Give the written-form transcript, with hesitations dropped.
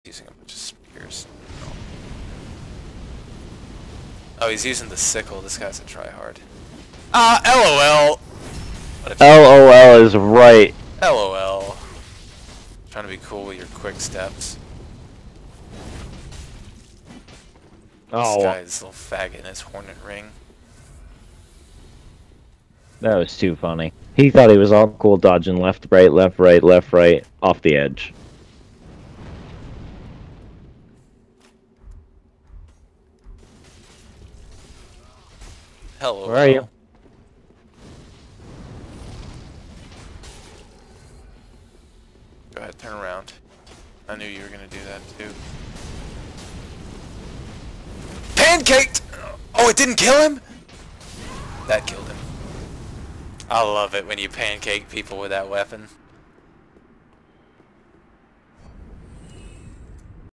Using a bunch of spears. Oh, he's using the sickle. This guy's a tryhard. Ah, LOL. LOL is right. LOL. Trying to be cool with your quick steps. Oh, This guy's little faggot in his hornet ring. that was too funny. He thought he was all cool dodging left, right, left, right, left, right, off the edge. Hello. Where are you? Go ahead, turn around. I knew you were gonna do that too. Pancaked! Oh, it didn't kill him? That killed him. I love it when you pancake people with that weapon.